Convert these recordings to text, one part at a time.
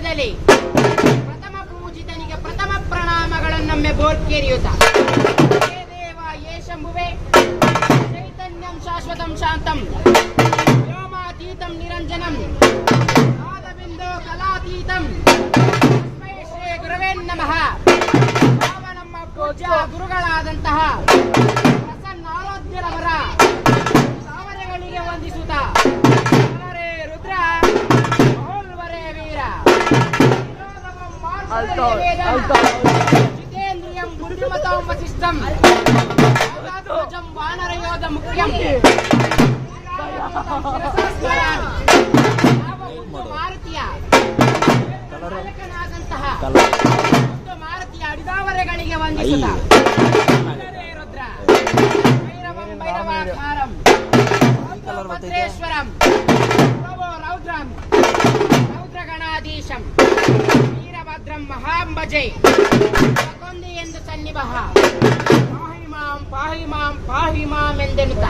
ಪೂಜಿಸಲಿ. ಪ್ರಥಮ ಪೂಜಿತನಿಗೆ ಪ್ರಥಮ ಪ್ರಣಾಮಗಳನ್ನೊಮ್ಮೆ ಬೋರ್ಕೆರಿಯುತ್ತ ಹೇ ದೇವ ಯೇ ಶಂಭುವೆ ಚೈತನ್ಯಂ ಶಾಶ್ವತಂ ಶಾಂತಂ ವ್ಯೋಮಾತೀತಂ ನಿರಂಜನಂ ನಾದಬಿಂದು ಕಲಾತೀತಂ ತಸ್ಮೈ ಶ್ರೀ ಗುರವೇ ನಮಃ. ನಮ್ಮ ಪೂಜ್ಯ ಗುರುಗಳಾದಂತಹ ಪ್ರಸನ್ನಾರಾಧ್ಯರವರ ಸಾವರೆಗಳಿಗೆ ವಂದಿಸುತ್ತ ಹರೇ ರುದ್ರ ಮಹೋಲ್ವರೇ ವೀರ ಜಿತೇಂದ್ರಿಯಂ ಬುದ್ಧಿಮತಾಂ ವಸಿಷ್ಠಂ ಆಧ್ವಜಂ ವಾನರಯೋಧ ಮುಖ್ಯಂ ಮಾರುತಿಯ ನಾಯಕನಾದಂತಹ ಮಾರುತಿಯ ಅಡಿದಾವರೆಗಳಿಗೆ ವಂದಿಸುತ್ತ ರುದ್ರ ಭೈರವಂ ಭೈರವಾಕಾರಂ ಭದ್ರೇಶ್ವರಂ ರೌದ್ರಂ ರೌದ್ರಗಣಾಧೀಶಂ ವೀರಭದ್ರಂ ಮಹಾಂಬಜೈ ಕೊಂದಿ ಎಂದು ಸನ್ನಿಭಃ ಪಾಹಿ ಮಾಂ ಎಂದೆನ್ನುತ್ತ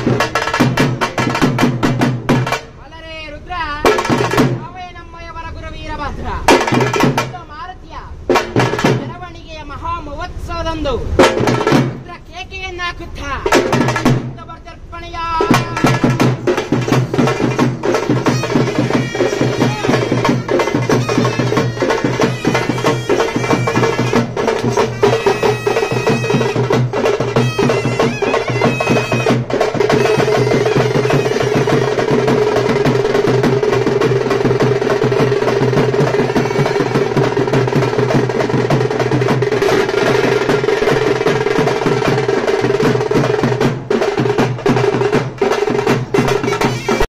ಅಲರೇ ರುದ್ರ ಅವೇ ನಮ್ಮಯವರ ಗುರು ವೀರಭದ್ರ ಮಾರುತಿಯ ಮೆರವಣಿಗೆಯ ಮಹಾ ಮಹೋತ್ಸವದಂದು